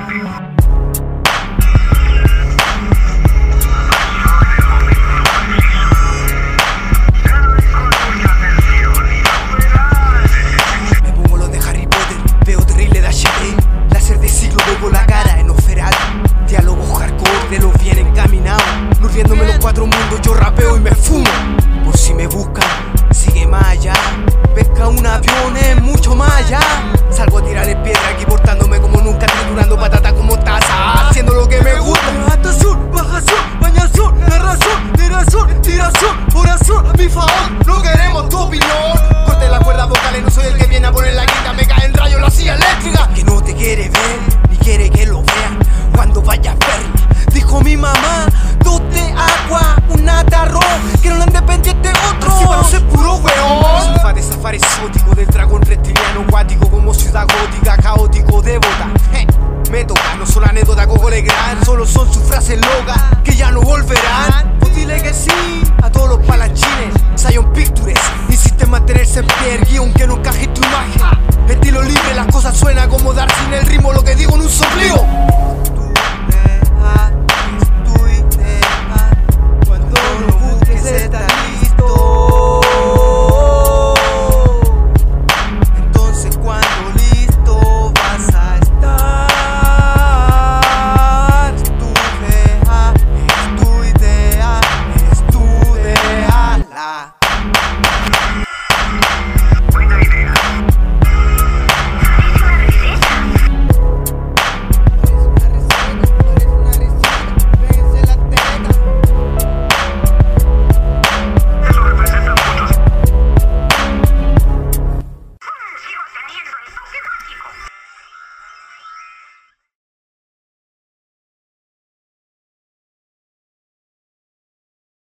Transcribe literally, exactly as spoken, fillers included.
Me pongo los de Harry Potter, veo terrible de H D, láser de siglo, veo la cara en Oferal. Diálogos hardcore de los bien encaminados, viéndome los cuatro mundos, yo rapeo y me fumo. Por si me buscan, sigue más allá. Pesca un avión, es mucho más allá. Salgo a tirarle piedra aquí portándome como nunca, triturando patata como taza, haciendo lo que me gusta. Adaptación, bajación, bañación, narración, tiración, tiración, oración, a mi favor, no queremos tu opinión. Corte las cuerdas vocales, no soy el que viene a poner la guita, me cae en rayo la silla eléctrica. Que no te quiere ver, ni quiere que lo vean cuando vayas a verla. Dijo mi mamá, dos de agua, una de arroz, que no lo independiente otro. Así para no ser puro weón. Sofá de safari exótico, del dragón reptiliano acuático, como ciudad gótica, caótico, devota. Je, me toca, no solo anécdota, Coco Legrand, solo son sus frases locas, que ya no volverán. Pues dile que sí, a todos los palanchines, Zion Pictures, insiste en mantenerse en pie, el guión que no encaje tu imagen. Estilo libre, las cosas suenan como dar sin el ritmo, lo que digo en un soplido.